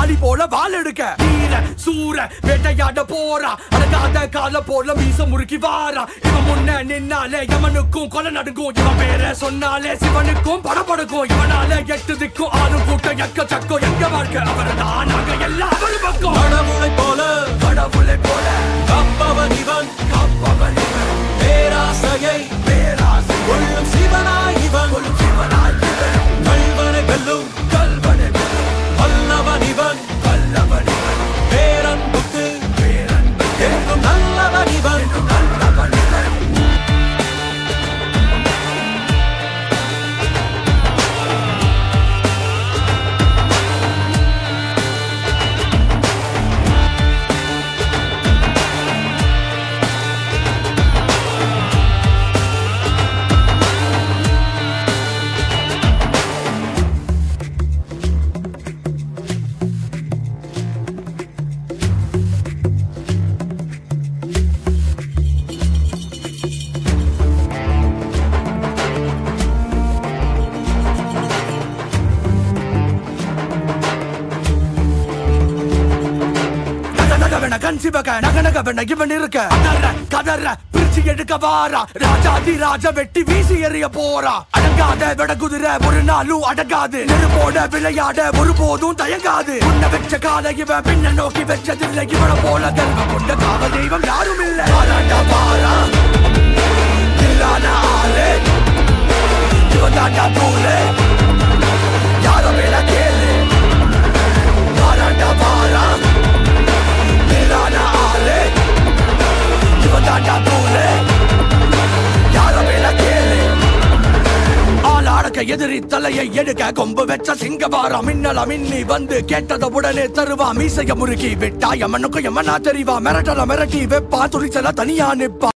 வாடி போல வால் எடுக்க வீர சூர வேட்டையாட போறா அடங்காத கால போல மீச முறுக்கி வாரா இவன் முன்ன நின்னாலே யமனுக்கும் கொலை நடுங்கும் இவன் பேர சொன்னாலே சிவனுக்கும் படபடுக்கும் இவனால 8 திக்கும் ஆளும் கூட்டம் எக்கச்சக்கம் எங்க வாழ்க்கை அவர்தான் நாங்க எல்லாம் அவரு பக்கம் கடவுளை போல கப்பவன் இவன் பேராசையை கொள்ளும் சிவனாய் இவன் கல்வனை வெல்லும் வல்லவன் இவன் பேரன்புக்கு என்றும் நல்லவன் இவன் இவன் இருக்க கதற பிரிச்சு எடுக்க வாரா ராஜாதி ராஜ வெட்டி வீசி எறிய போறா அடங்காத விட குதிரை ஒரு நாளும் அடங்காது நெருப்போட விளையாட ஒருபோதும் தயங்காது உன்ன வச்ச கால இவன் பின்ன நோக்கி வச்சதில்லை இவனை போல தெய்வம் கொண்ட காவல் தெய்வம் யாரும் இல்லை பாரா இல்லாத ஆளு இவன் தாண்டா தூளு யாரும் மேல கேளு பாரா எதிரி தலையை எடுக்க கொம்பு வெச்ச சிங்கவாரா மின்னல மின்னி வந்து கேட்டத உடனே தருவா மீசைய முறுக்கி விட்டா எமனுக்கு எமனா தெரிவா மிரட்டல மிரட்டி வெப்பா துணிச்சல தனியா நிப்பா